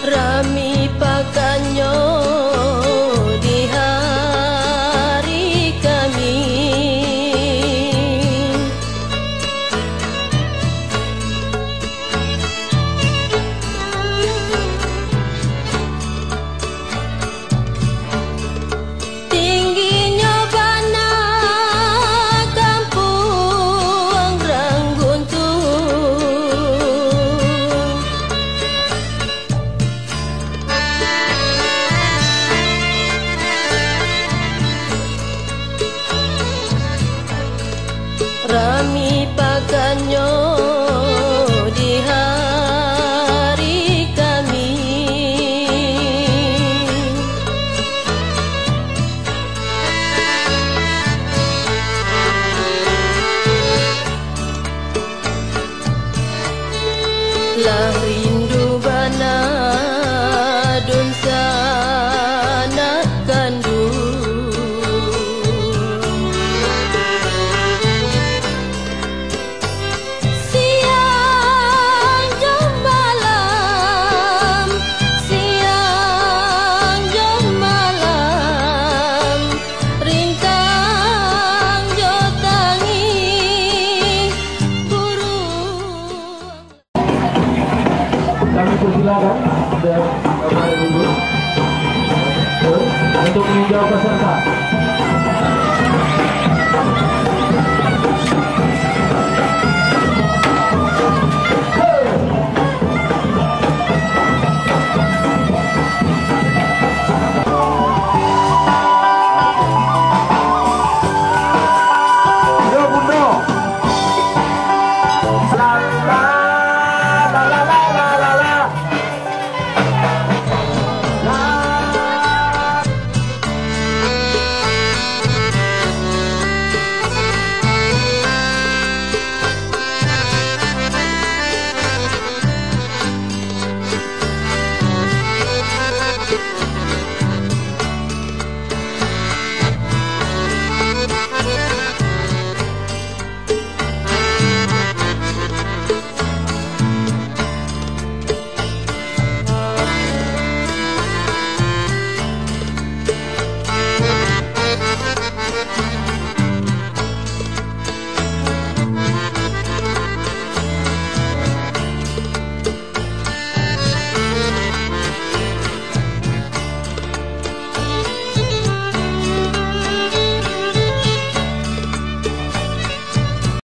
Rami pakannya di hari kami, tingginya bana kampung Rangguntung, Rami pakannya di hari kami, lah rindu bana dun sanak kandung, siang jam malam, siang jam malam, rintang jo tangi burung. Kami persilakan dan Bapak Ibu untuk meninjau peserta.